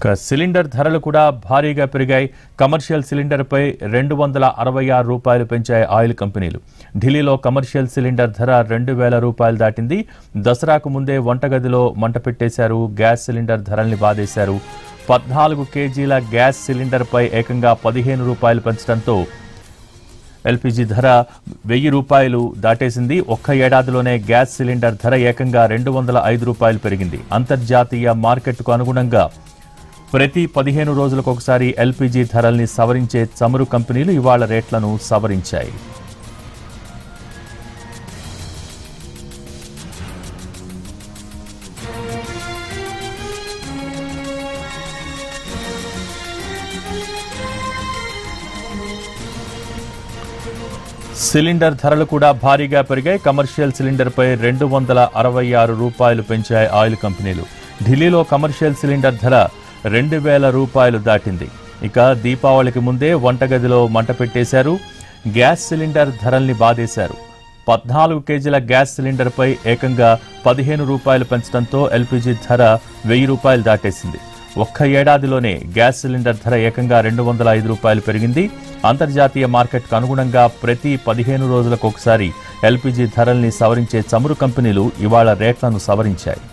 Cylinder ధరలు కూడా భారీగా పెరిగాయి. కమర్షియల్ సిలిండర్పై 266 రూపాయలు పెంచాయి ఆయిల్ కంపెనీలు. ఢిల్లీలో కమర్షియల్ సిలిండర్ ధర 2000 రూపాయలు దాటింది. దసరాకు ముందే వంటగదిలో మంట పెట్టేశారు. గ్యాస్ సిలిండర్ ధరల్ని బాధేశారు. 14 కేజీల గ్యాస్ సిలిండర్పై ఏకంగా 15 రూపాయలు పెంచడంతో ఎల్పీజీ ధర 1000 రూపాయలు దాటేసింది. ఒక్క ఏడాదిలోనే గ్యాస్ సిలిండర్ ధర ఏకంగా 205 రూపాయలు పెరిగింది. అంతర్జాతీయ మార్కెట్కు అనుగుణంగా ప్రతి 15 రోజులకు ఒకసారి ఎల్పీజీ ధరల్ని సవరించే చమురు కంపెనీలు ఇవాళ రేట్లను సవరించాయి. సిలిండర్ ధరలు కూడా భారీగా పెరిగాయి. కమర్షియల్ సిలిండర్పై 266 రూపాయలు పెంచాయి ఆయిల్ కంపెనీలు. ఢిల్లీలో కమర్షియల్ సిలిండర్ ధర 2000 రూపాయలు దాటింది. ఇక దీపావళికి ముందే వంటగదిలో మంట పెట్టేశారు. గ్యాస్ సిలిండర్ ధరల్ని బాధేశారు. 14 కేజీల గ్యాస్ సిలిండర్పై ఏకంగా 15 రూపాయలు పెంచడంతో ఎల్పీజీ ధర 1000 రూపాయలు దాటేసింది. ఒక్క ఏడాదిలోనే గ్యాస్ సిలిండర్ ధర ఏకంగా 205 రూపాయలు పెరిగింది. అంతర్జాతీయ మార్కెట్కు అనుగుణంగా ప్రతి 15 రోజులకు ఒకసారి ఎల్పీజీ ధరల్ని సవరించే చమురు కంపెనీలు ఇవాళ రేట్లను సవరించాయి.